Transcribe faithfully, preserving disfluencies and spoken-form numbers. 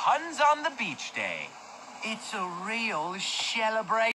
Puns on the Beach Day. It's a real celebration.